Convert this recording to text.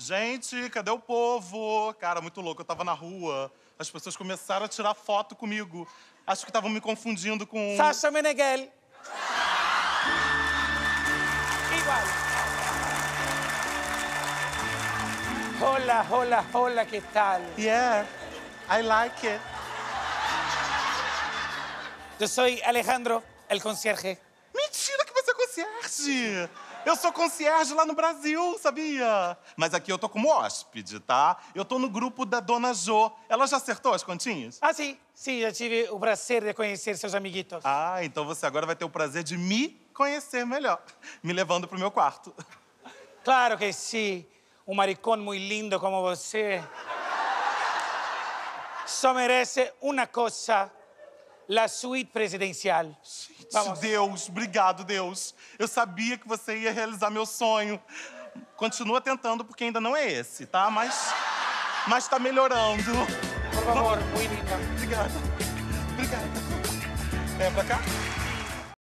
Gente, cadê o povo? Cara, muito louco. Eu tava na rua, as pessoas começaram a tirar foto comigo. Acho que estavam me confundindo com... Sasha Meneghel. Igual. Hola, hola, hola, ¿qué tal? Yeah, I like it. Yo soy Alejandro, el concierge. Mentira que você é concierge! Eu sou concierge lá no Brasil, sabia? Mas aqui eu tô como hóspede, tá? Eu tô no grupo da Dona Jo. Ela já acertou as continhas? Ah, sí, sí, yo tive o prazer de conhecer seus amiguitos. Ah, então você agora vai ter o prazer de me conhecer melhor, me levando pro meu quarto. Claro que sí, un maricón muy lindo como você só merece uma coisa, la suite presidencial. Vamos. Deus, obrigado, Deus. Eu sabia que você ia realizar meu sonho. Continua tentando, porque ainda não é esse, tá? Mas tá melhorando. Por favor, muy linda. Obrigada. Obrigada. É pra cá?